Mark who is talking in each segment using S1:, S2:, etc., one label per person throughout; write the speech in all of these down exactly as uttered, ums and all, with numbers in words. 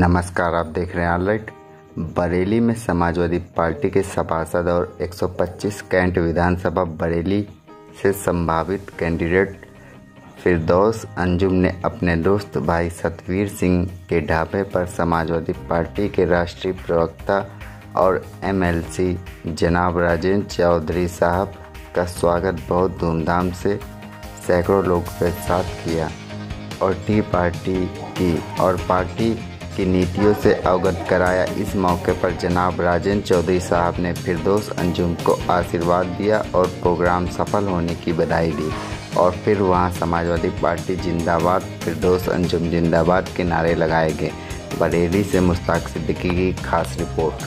S1: नमस्कार, आप देख रहे हैं ऑलराइट। बरेली में समाजवादी पार्टी के सभासद और एक सौ पच्चीस कैंट विधानसभा बरेली से संभावित कैंडिडेट फिरदौस अंजुम ने अपने दोस्त भाई सतवीर सिंह के ढाबे पर समाजवादी पार्टी के राष्ट्रीय प्रवक्ता और एमएलसी जनाब राजेंद्र चौधरी साहब का स्वागत बहुत धूमधाम से सैकड़ों लोगों के साथ किया और टी पार्टी की और पार्टी की नीतियों से अवगत कराया। इस मौके पर जनाब राजेंद्र चौधरी साहब ने फिरदौस अंजुम को आशीर्वाद दिया और प्रोग्राम सफल होने की बधाई दी और फिर वहां समाजवादी पार्टी जिंदाबाद, फिरदौस अंजुम जिंदाबाद के नारे लगाए गए। बरेली से मुश्ताक सिद्दीकी की खास रिपोर्ट।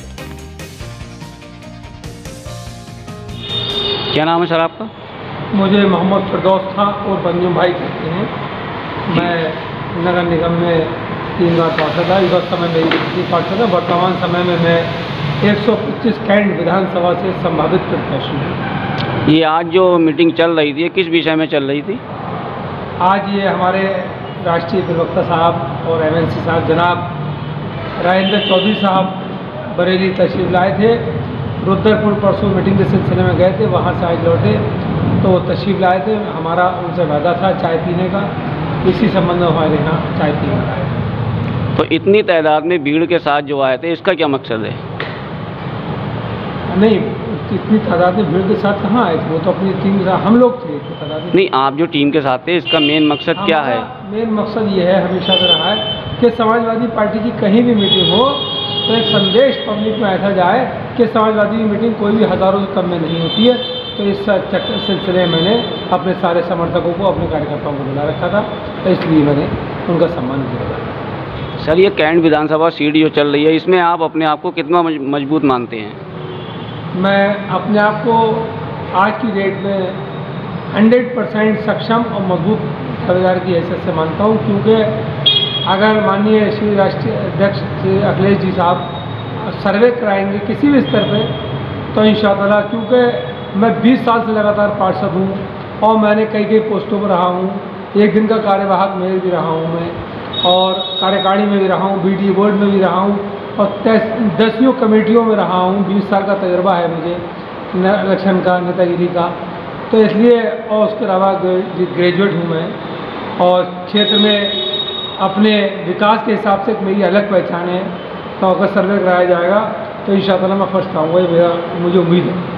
S2: क्या नाम है सर आपका?
S3: मुझे मोहम्मद फिरदौस था और अंजुम भाई कहते हैं। मैं नगर निगम में तीन बार पार्षद था। इस समय मेरी दूसरी पार्षद है। वर्तमान समय में मैं एक सौ पच्चीस कैंट विधानसभा से संभावित प्रत्याशी हूँ।
S2: ये आज जो मीटिंग चल रही थी, किस विषय में चल रही थी?
S3: आज ये हमारे राष्ट्रीय प्रवक्ता साहब और एमएलसी साहब जनाब राजेंद्र चौधरी साहब बरेली तशरीफ लाए थे। रुद्रपुर परसों मीटिंग के सिलसिले में गए थे, वहाँ से आज लौटे तो वो तशरीफ लाए थे। हमारा उनसे वादा था चाय पीने का, इसी संबंध में हमारे यहाँ चाय पीने का है।
S2: तो इतनी तादाद में भीड़ के साथ जो आए थे, इसका क्या मकसद है?
S3: नहीं, इतनी तादाद में भीड़ के साथ कहाँ आए थे, वो तो अपनी टीम के साथ हम लोग थे। तो तादाद
S2: नहीं, आप जो टीम के साथ थे, इसका मेन मकसद क्या है?
S3: मेन मकसद ये है, हमेशा से रहा है कि समाजवादी पार्टी की कहीं भी मीटिंग हो तो एक संदेश पब्लिक में ऐसा जाए कि समाजवादी की मीटिंग कोई भी हज़ारों से कम में नहीं होती है। तो इस सिलसिले में मैंने अपने सारे समर्थकों को, अपने कार्यकर्ताओं को बुला रखा था, तो इसलिए मैंने उनका सम्मान किया था।
S2: सर, ये कैंट विधानसभा सीट जो चल रही है, इसमें आप अपने आप को कितना मजबूत मानते हैं?
S3: मैं अपने आप को आज की डेट में हंड्रेड परसेंट सक्षम और मजबूत दावेदार की हैसियत से मानता हूँ, क्योंकि अगर माननीय श्री राष्ट्रीय अध्यक्ष श्री अखिलेश जी साहब सर्वे कराएंगे किसी भी स्तर पे, तो इंशाअल्लाह, क्योंकि मैं बीस साल से लगातार पार्षद हूँ और मैंने कई कई पोस्टों पर रहा हूँ। एक दिन का कार्यवाहक मेयर भी रहा हूँ मैं, और कार्यकारिणी में भी रहा हूँ, बीडीए बोर्ड में भी रहा हूँ, और दसियों कमेटियों में रहा हूँ। बीस साल का तजर्बा है मुझे इलेक्शन का, नेतागिरी का। तो इसलिए, और उसके अलावा ग्रेजुएट हूँ मैं, और क्षेत्र में अपने विकास के हिसाब से मेरी अलग पहचान है। तो अगर सर्वे कराया जाएगा तो इंशाअल्लाह मैं फर्स्ट आऊँगा, ये मेरा मुझे उम्मीद है।